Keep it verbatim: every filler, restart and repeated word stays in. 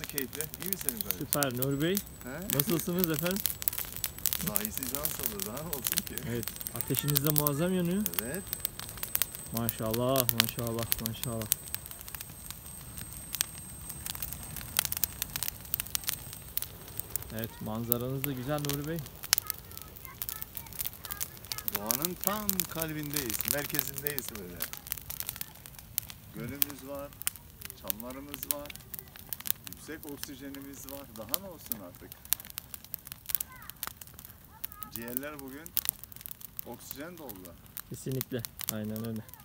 keyifli? İyi misin kardeşim? Süper Nuri Bey. He? Nasılsınız efendim? Sahisi can sağlığı. Daha ne olsun ki? Evet. Ateşiniz de muazzam yanıyor. Evet. Maşallah, maşallah, maşallah. Evet, manzaranız da güzel Nuri Bey. Doğanın tam kalbindeyiz. Merkezindeyiz böyle. Gölümüz var. Çamlarımız var. Yüksek oksijenimiz var. Daha ne olsun artık? Ciğerler bugün oksijen doldu. Kesinlikle. Aynen öyle.